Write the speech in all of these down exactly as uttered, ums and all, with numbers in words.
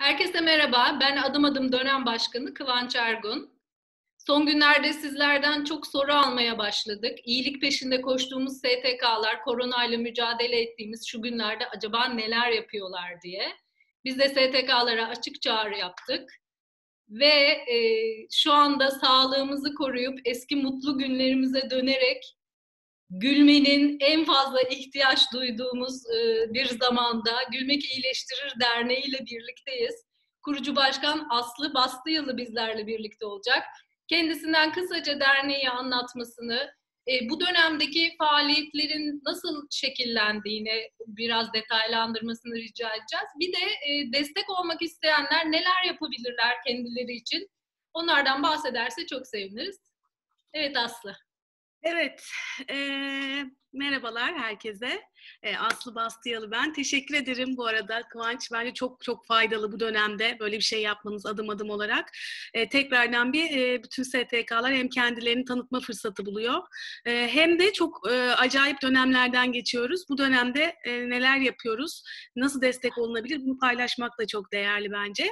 Herkese merhaba, ben Adım Adım Dönem Başkanı Kıvanç Ergun. Son günlerde sizlerden çok soru almaya başladık. İyilik peşinde koştuğumuz S T K'lar, koronayla mücadele ettiğimiz şu günlerde acaba neler yapıyorlar diye. Biz de S T K'lara açık çağrı yaptık. Ve e, şu anda sağlığımızı koruyup eski mutlu günlerimize dönerek gülmenin en fazla ihtiyaç duyduğumuz e, bir zamanda Gülmek İyileştirir Derneği ile birlikteyiz. Kurucu Başkan Aslı Bastıyalı bizlerle birlikte olacak. Kendisinden kısaca derneği anlatmasını, e, bu dönemdeki faaliyetlerin nasıl şekillendiğini biraz detaylandırmasını rica edeceğiz. Bir de e, destek olmak isteyenler neler yapabilirler kendileri için? Onlardan bahsederse çok seviniriz. Evet Aslı. Evet, e, merhabalar herkese. E, Aslı Bastıyalı ben. Teşekkür ederim bu arada Kıvanç. Bence çok çok faydalı bu dönemde böyle bir şey yapmanız adım adım olarak. E, tekrardan bir e, bütün S T K'lar hem kendilerini tanıtma fırsatı buluyor. E, hem de çok e, acayip dönemlerden geçiyoruz. Bu dönemde e, neler yapıyoruz, nasıl destek olunabilir bunu paylaşmak da çok değerli bence.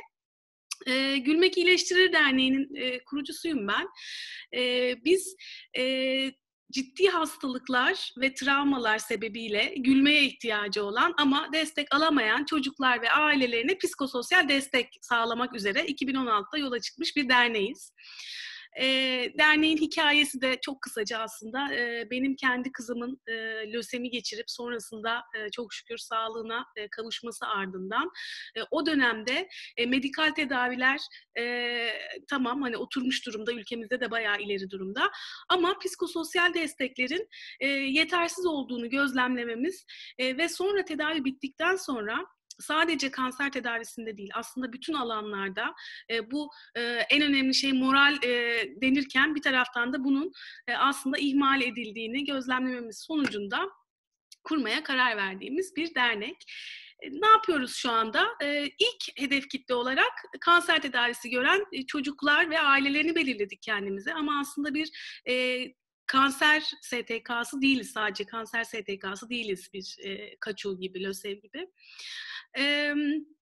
E, Gülmek İyileştirir Derneği'nin e, kurucusuyum ben. E, biz e, ciddi hastalıklar ve travmalar sebebiyle gülmeye ihtiyacı olan ama destek alamayan çocuklar ve ailelerine psikososyal destek sağlamak üzere iki bin on altıda yola çıkmış bir derneğiz. E, derneğin hikayesi de çok kısaca aslında e, benim kendi kızımın e, lösemi geçirip sonrasında e, çok şükür sağlığına e, kavuşması ardından e, o dönemde e, medikal tedaviler e, tamam hani oturmuş durumda, ülkemizde de bayağı ileri durumda ama psikososyal desteklerin e, yetersiz olduğunu gözlemlememiz e, ve sonra tedavi bittikten sonra sadece kanser tedavisinde değil aslında bütün alanlarda e, bu e, en önemli şey moral e, denirken bir taraftan da bunun e, aslında ihmal edildiğini gözlemlememiz sonucunda kurmaya karar verdiğimiz bir dernek. Ne yapıyoruz şu anda? Ee, ilk hedef kitle olarak kanser tedavisi gören çocuklar ve ailelerini belirledik kendimize. Ama aslında bir e, kanser S T K'sı değiliz, sadece kanser S T K'sı değiliz, bir e, kaçu gibi, lösev gibi. E,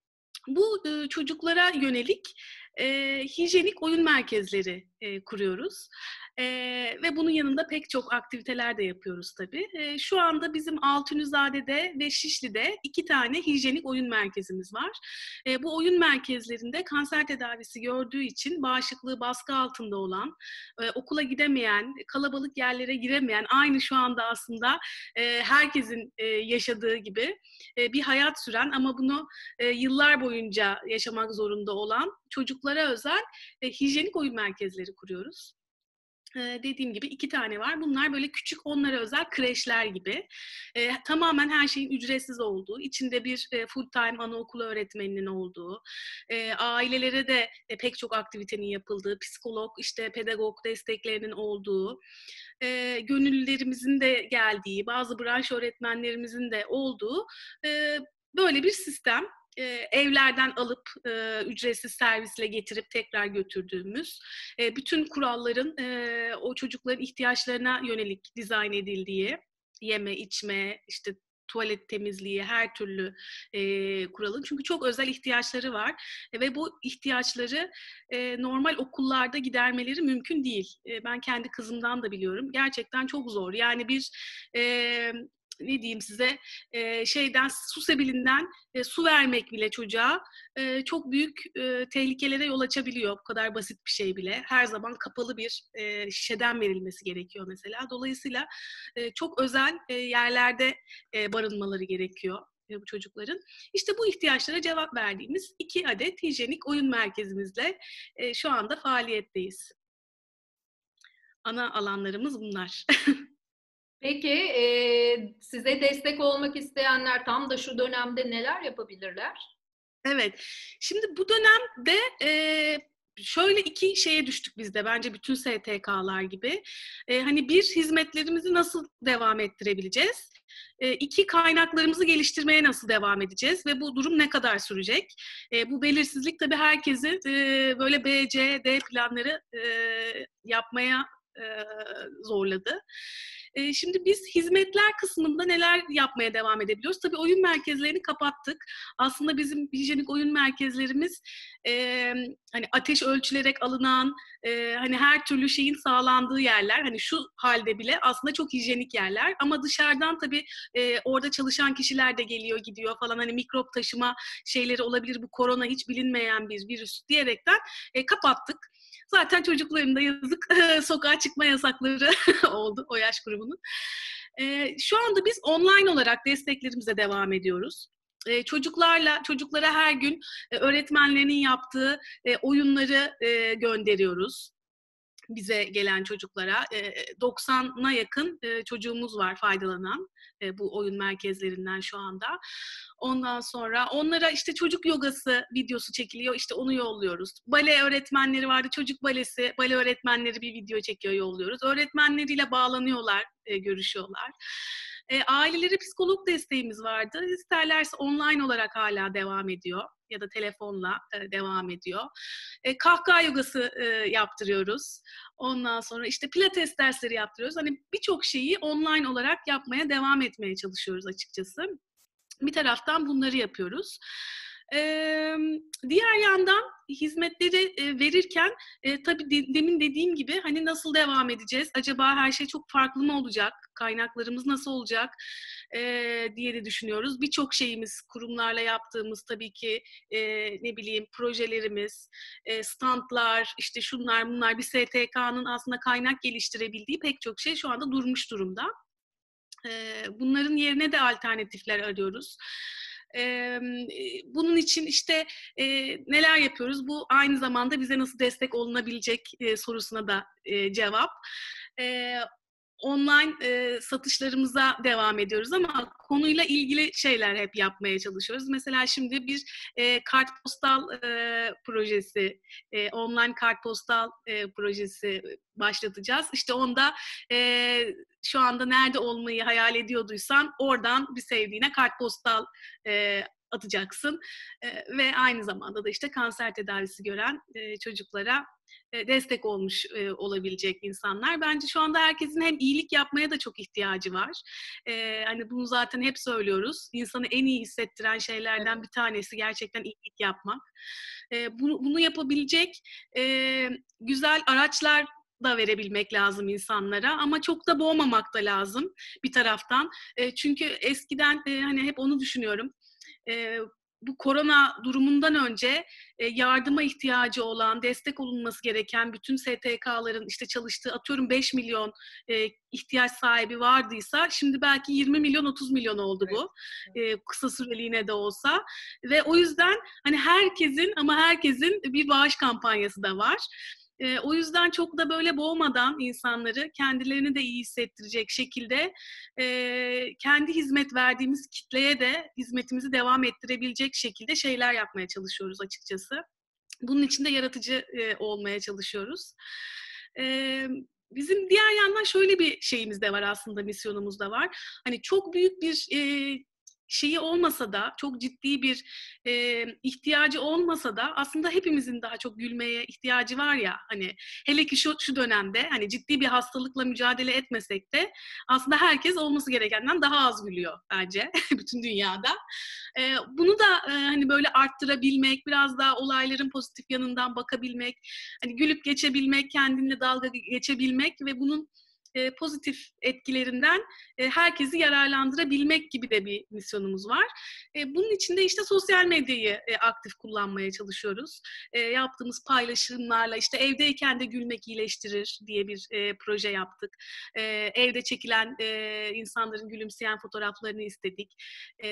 bu e, çocuklara yönelik e, hijyenik oyun merkezleri e, kuruyoruz. E, ve bunun yanında pek çok aktiviteler de yapıyoruz tabii. E, şu anda bizim Altunizade'de ve Şişli'de iki tane hijyenik oyun merkezimiz var. E, bu oyun merkezlerinde kanser tedavisi gördüğü için bağışıklığı baskı altında olan, e, okula gidemeyen, kalabalık yerlere giremeyen, aynı şu anda aslında e, herkesin e, yaşadığı gibi e, bir hayat süren ama bunu e, yıllar boyunca yaşamak zorunda olan çocuklara özel e, hijyenik oyun merkezleri kuruyoruz. Ee, dediğim gibi iki tane var. Bunlar böyle küçük, onlara özel kreşler gibi. Ee, tamamen her şeyin ücretsiz olduğu, içinde bir e, full time anaokulu öğretmeninin olduğu, e, ailelere de e, pek çok aktivitenin yapıldığı, psikolog, işte pedagog desteklerinin olduğu, e, gönüllülerimizin de geldiği, bazı branş öğretmenlerimizin de olduğu e, böyle bir sistem. E, evlerden alıp e, ücretsiz servisle getirip tekrar götürdüğümüz, e, bütün kuralların e, o çocukların ihtiyaçlarına yönelik dizayn edildiği, yeme, içme, işte tuvalet temizliği, her türlü e, kuralın. Çünkü çok özel ihtiyaçları var e, ve bu ihtiyaçları e, normal okullarda gidermeleri mümkün değil. E, ben kendi kızımdan da biliyorum. Gerçekten çok zor. Yani bir e, ne diyeyim size, e, şeyden, su sebilinden e, su vermek bile çocuğa e, çok büyük e, tehlikelere yol açabiliyor. Bu kadar basit bir şey bile. Her zaman kapalı bir e, şişeden verilmesi gerekiyor mesela. Dolayısıyla e, çok özel e, yerlerde e, barınmaları gerekiyor bu çocukların. İşte bu ihtiyaçlara cevap verdiğimiz iki adet hijyenik oyun merkezimizle e, şu anda faaliyetteyiz. Ana alanlarımız bunlar. Peki e, size destek olmak isteyenler tam da şu dönemde neler yapabilirler? Evet. Şimdi bu dönemde e, şöyle iki şeye düştük biz de, bence bütün S T K'lar gibi. E, hani bir, hizmetlerimizi nasıl devam ettirebileceğiz? E, iki, kaynaklarımızı geliştirmeye nasıl devam edeceğiz? Ve bu durum ne kadar sürecek? E, bu belirsizlik tabii herkesi e, böyle B, C, D planları e, yapmaya e, zorladı. E, şimdi biz hizmetler kısmında neler yapmaya devam edebiliyoruz? Tabii oyun merkezlerini kapattık. Aslında bizim hijyenik oyun merkezlerimiz e, hani ateş ölçülerek alınan, e, hani her türlü şeyin sağlandığı yerler. Hani şu halde bile aslında çok hijyenik yerler. Ama dışarıdan tabii e, orada çalışan kişiler de geliyor gidiyor falan. Hani mikrop taşıma şeyleri olabilir. Bu korona hiç bilinmeyen bir virüs diyerekten e, kapattık. Zaten çocukların da yazık sokağa çıkma yasakları oldu o yaş grubunun. E, şu anda biz online olarak desteklerimize devam ediyoruz. E, çocuklarla, çocuklara her gün e, öğretmenlerinin yaptığı e, oyunları e, gönderiyoruz bize gelen çocuklara. E, doksana yakın e, çocuğumuz var faydalanan e, bu oyun merkezlerinden şu anda. Ondan sonra onlara işte çocuk yogası videosu çekiliyor, işte onu yolluyoruz. Bale öğretmenleri vardı, çocuk balesi, bale öğretmenleri bir video çekiyor, yolluyoruz. Öğretmenleriyle bağlanıyorlar, e, görüşüyorlar. E, ailelere psikolog desteğimiz vardı. İsterlerse online olarak hala devam ediyor ya da telefonla e, devam ediyor. E, kahkaha yogası e, yaptırıyoruz. Ondan sonra işte pilates dersleri yaptırıyoruz. Hani birçok şeyi online olarak yapmaya devam etmeye çalışıyoruz açıkçası. Bir taraftan bunları yapıyoruz. Ee, diğer yandan hizmetleri e, verirken e, tabii de, demin dediğim gibi hani nasıl devam edeceğiz? Acaba her şey çok farklı mı olacak? Kaynaklarımız nasıl olacak? E, diye de düşünüyoruz. Birçok şeyimiz kurumlarla yaptığımız tabii ki e, ne bileyim projelerimiz, e, standlar, işte şunlar bunlar bir S T K'nın aslında kaynak geliştirebildiği pek çok şey şu anda durmuş durumda. Bunların yerine de alternatifler arıyoruz. Bunun için işte neler yapıyoruz? Bu aynı zamanda bize nasıl destek olunabilecek sorusuna da cevap. Online e, satışlarımıza devam ediyoruz ama konuyla ilgili şeyler hep yapmaya çalışıyoruz. Mesela şimdi bir e, kartpostal e, projesi, e, online kartpostal e, projesi başlatacağız. İşte onda e, şu anda nerede olmayı hayal ediyorduysan oradan bir sevdiğine kartpostal e, atacaksın e, ve aynı zamanda da işte kanser tedavisi gören e, çocuklara destek olmuş e, olabilecek insanlar. Bence şu anda herkesin hem iyilik yapmaya da çok ihtiyacı var. E, hani bunu zaten hep söylüyoruz. İnsanı en iyi hissettiren şeylerden bir tanesi gerçekten iyilik yapmak. E, bunu, bunu yapabilecek e, güzel araçlar da verebilmek lazım insanlara ama çok da boğmamak da lazım bir taraftan. E, çünkü eskiden e, hani hep onu düşünüyorum. E, bu korona durumundan önce e, yardıma ihtiyacı olan, destek olunması gereken bütün S T K'ların işte çalıştığı atıyorum beş milyon e, ihtiyaç sahibi vardıysa şimdi belki yirmi milyon otuz milyon oldu bu. E, kısa süreliğine de olsa ve o yüzden hani herkesin ama herkesin bir bağış kampanyası da var. E, o yüzden çok da böyle boğmadan insanları kendilerini de iyi hissettirecek şekilde e, kendi hizmet verdiğimiz kitleye de hizmetimizi devam ettirebilecek şekilde şeyler yapmaya çalışıyoruz açıkçası. Bunun için de yaratıcı e, olmaya çalışıyoruz. E, bizim diğer yandan şöyle bir şeyimiz de var aslında, misyonumuz da var. Hani çok büyük bir e, şeyi olmasa da, çok ciddi bir e, ihtiyacı olmasa da aslında hepimizin daha çok gülmeye ihtiyacı var ya, hani hele ki şu, şu dönemde hani ciddi bir hastalıkla mücadele etmesek de aslında herkes olması gerekenden daha az gülüyor bence bütün dünyada. E, bunu da e, hani böyle arttırabilmek, biraz daha olayların pozitif yanından bakabilmek, hani gülüp geçebilmek, kendinle dalga geçebilmek ve bunun E, pozitif etkilerinden e, herkesi yararlandırabilmek gibi de bir misyonumuz var. E, bunun için de işte sosyal medyayı e, aktif kullanmaya çalışıyoruz. E, yaptığımız paylaşımlarla işte evdeyken de gülmek iyileştirir diye bir e, proje yaptık. E, evde çekilen e, insanların gülümseyen fotoğraflarını istedik. E,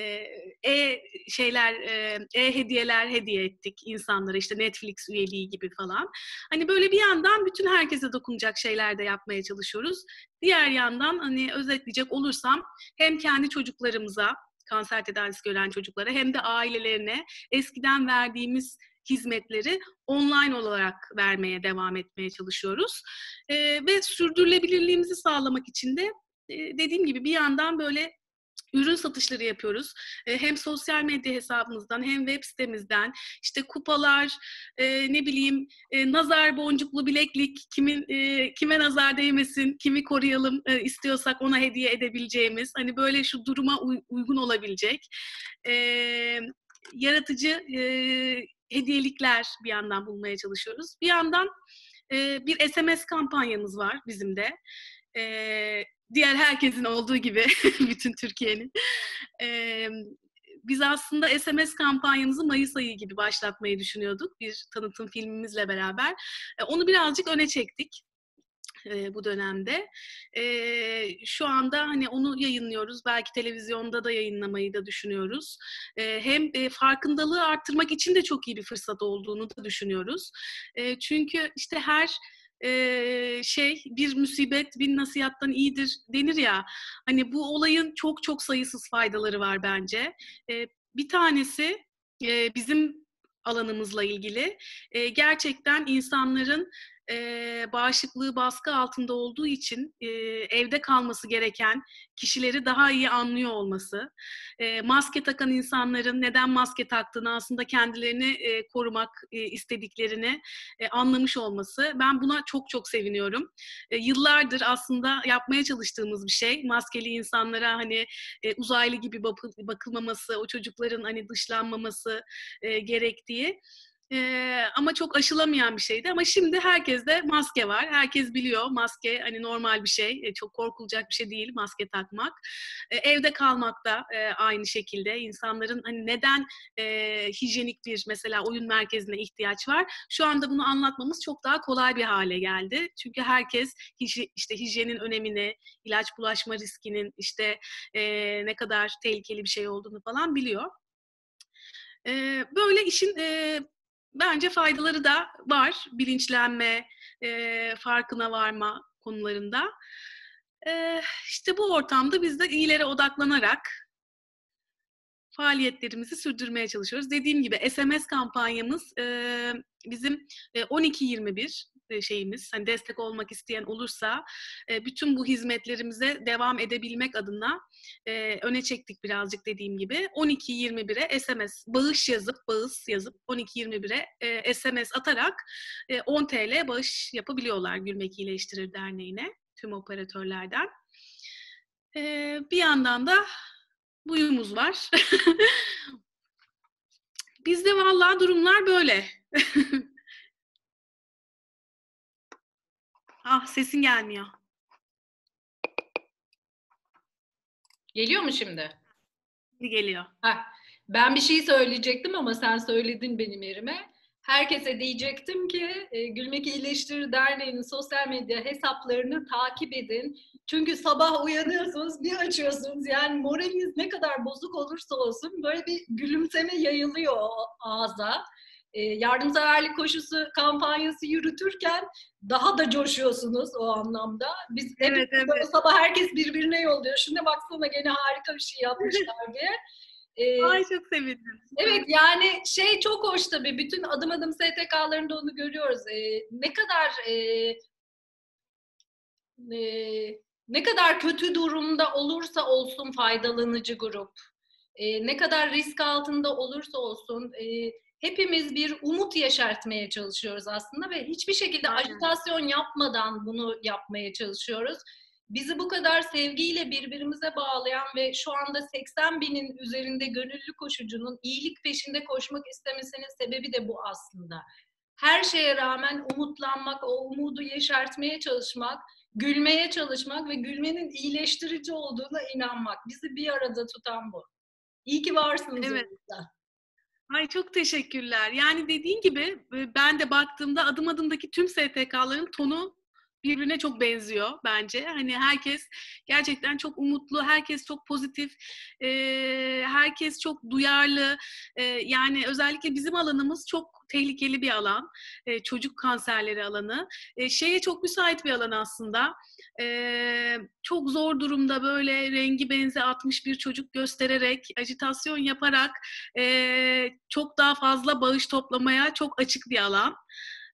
e şeyler, e, e hediyeler hediye ettik insanlara, işte Netflix üyeliği gibi falan. Hani böyle bir yandan bütün herkese dokunacak şeyler de yapmaya çalışıyoruz. Diğer yandan hani özetleyecek olursam hem kendi çocuklarımıza, kanser tedavisi gören çocuklara hem de ailelerine eskiden verdiğimiz hizmetleri online olarak vermeye devam etmeye çalışıyoruz. Ee, ve sürdürülebilirliğimizi sağlamak için de e, dediğim gibi bir yandan böyle ürün satışları yapıyoruz. E, hem sosyal medya hesabımızdan hem web sitemizden işte kupalar, e, ne bileyim e, nazar boncuklu bileklik, kimin e, kime nazar değmesin, kimi koruyalım e, istiyorsak ona hediye edebileceğimiz, hani böyle şu duruma uy- uygun olabilecek e, yaratıcı e, hediyelikler bir yandan bulmaya çalışıyoruz. Bir yandan e, bir S M S kampanyamız var bizim de. E, diğer herkesin olduğu gibi bütün Türkiye'nin. E, biz aslında S M S kampanyamızı Mayıs ayı gibi başlatmayı düşünüyorduk bir tanıtım filmimizle beraber. E, onu birazcık öne çektik e, bu dönemde. E, şu anda hani onu yayınlıyoruz. Belki televizyonda da yayınlamayı da düşünüyoruz. E, hem e, farkındalığı arttırmak için de çok iyi bir fırsat olduğunu da düşünüyoruz. E, çünkü işte her e, şey bir musibet bin nasihattan iyidir denir ya. Hani bu olayın çok çok sayısız faydaları var bence. E, bir tanesi e, bizim alanımızla ilgili. E, gerçekten insanların e, bağışıklığı baskı altında olduğu için e, evde kalması gereken kişileri daha iyi anlıyor olması, e, maske takan insanların neden maske taktığını, aslında kendilerini e, korumak e, istediklerini e, anlamış olması. Ben buna çok çok seviniyorum. E, yıllardır aslında yapmaya çalıştığımız bir şey. Maskeli insanlara hani e, uzaylı gibi bakılmaması, o çocukların hani dışlanmaması e, gerektiği. Ee, ama çok aşılamayan bir şeydi. Ama şimdi herkeste maske var. Herkes biliyor maske hani normal bir şey. E, çok korkulacak bir şey değil maske takmak. E, evde kalmak da e, aynı şekilde. İnsanların hani neden e, hijyenik bir mesela oyun merkezine ihtiyaç var? Şu anda bunu anlatmamız çok daha kolay bir hale geldi. Çünkü herkes hij- işte hijyenin önemini, ilaç bulaşma riskinin işte e, ne kadar tehlikeli bir şey olduğunu falan biliyor. E, böyle işin e, bence faydaları da var. Bilinçlenme, e, farkına varma konularında. E, işte bu ortamda biz de iyilere odaklanarak faaliyetlerimizi sürdürmeye çalışıyoruz. Dediğim gibi S M S kampanyamız e, bizim e, on iki yirmi bir e, şeyimiz. Hani destek olmak isteyen olursa e, bütün bu hizmetlerimize devam edebilmek adına e, öne çektik birazcık dediğim gibi. on iki yirmi bire S M S bağış yazıp bağış yazıp on iki yirmi bire e, S M S atarak e, on T L bağış yapabiliyorlar Gülmek İyileştirir Derneği'ne tüm operatörlerden. E, bir yandan da buyumuz var. Bizde vallahi durumlar böyle. Ah sesin gelmiyor. Geliyor mu şimdi? Geliyor. Heh, ben bir şey söyleyecektim ama sen söyledin benim yerime. Herkese diyecektim ki e, Gülmek İyileştirir Derneği'nin sosyal medya hesaplarını takip edin. Çünkü sabah uyanıyorsunuz, bir açıyorsunuz. Yani moraliniz ne kadar bozuk olursa olsun böyle bir gülümseme yayılıyor o ağza. E, yardımseverlik koşusu kampanyası yürütürken daha da coşuyorsunuz o anlamda. Biz hep Evet, evet. sabah herkes birbirine yolluyor. Şuna baksana gene harika bir şey yapmışlar diye. Ee, Ay çok sevindim. evet yani şey çok hoş tabii. Bütün adım adım S T K'larında onu görüyoruz. Ee, ne kadar e, e, ne kadar kötü durumda olursa olsun faydalanıcı grup. E, ne kadar risk altında olursa olsun e, hepimiz bir umut yaşartmaya çalışıyoruz aslında ve hiçbir şekilde Aynen. ajitasyon yapmadan bunu yapmaya çalışıyoruz. Bizi bu kadar sevgiyle birbirimize bağlayan ve şu anda seksen binin üzerinde gönüllü koşucunun iyilik peşinde koşmak istemesinin sebebi de bu aslında. Her şeye rağmen umutlanmak, o umudu yeşertmeye çalışmak, gülmeye çalışmak ve gülmenin iyileştirici olduğuna inanmak. Bizi bir arada tutan bu. İyi ki varsınız Evet. orada. Ay çok teşekkürler. Yani dediğin gibi ben de baktığımda adım adımdaki tüm S T K'ların tonu birbirine çok benziyor bence. Hani herkes gerçekten çok umutlu, herkes çok pozitif, e, herkes çok duyarlı. E, yani özellikle bizim alanımız çok tehlikeli bir alan. E, çocuk kanserleri alanı. E, şeye çok müsait bir alan aslında. E, çok zor durumda böyle rengi benzi atmış bir çocuk göstererek, ajitasyon yaparak e, çok daha fazla bağış toplamaya çok açık bir alan.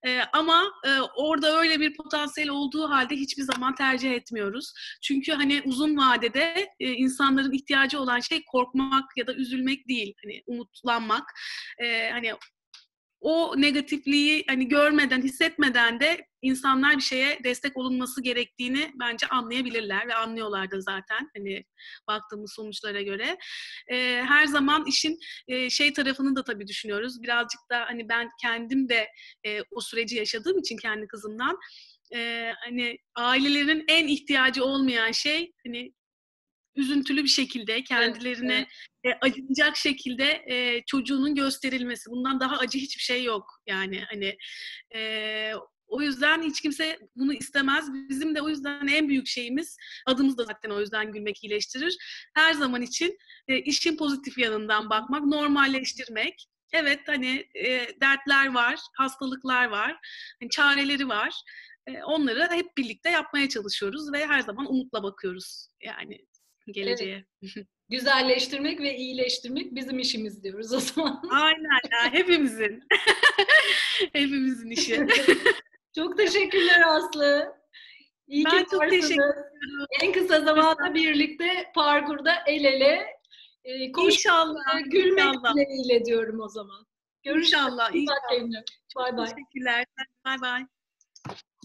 E, ama e, orada öyle bir potansiyel olduğu halde hiçbir zaman tercih etmiyoruz. Çünkü hani uzun vadede e, insanların ihtiyacı olan şey korkmak ya da üzülmek değil. Hani umutlanmak. E, hani o negatifliği hani görmeden, hissetmeden de insanlar bir şeye destek olunması gerektiğini bence anlayabilirler ve anlıyorlar da zaten hani baktığımız sonuçlara göre. Ee, her zaman işin e, şey tarafını da tabii düşünüyoruz. Birazcık da hani ben kendim de e, o süreci yaşadığım için kendi kızımdan e, hani ailelerin en ihtiyacı olmayan şey hani üzüntülü bir şekilde Evet, kendilerine evet. e, acınacak şekilde e, çocuğunun gösterilmesi. Bundan daha acı hiçbir şey yok. Yani hani e, o yüzden hiç kimse bunu istemez. Bizim de o yüzden en büyük şeyimiz, adımız da zaten o yüzden gülmek iyileştirir. Her zaman için e, işin pozitif yanından bakmak, normalleştirmek. Evet hani e, dertler var, hastalıklar var, hani çareleri var. E, onları hep birlikte yapmaya çalışıyoruz ve her zaman umutla bakıyoruz yani Evet. geleceğe. Güzelleştirmek ve iyileştirmek bizim işimiz diyoruz o zaman. Aynen ya, hepimizin. Hepimizin işi. Çok teşekkürler Aslı. İyi ki Ben çok teşekkür varsınız. ediyorum. En kısa zamanda birlikte parkurda el ele e, koşmak, İnşallah, e, gülmek inşallah, dileğiyle diyorum o zaman. Görüşürüz. inşallah, İyi bak inşallah. kendine. Çok Bay bay. teşekkürler. Bay bay.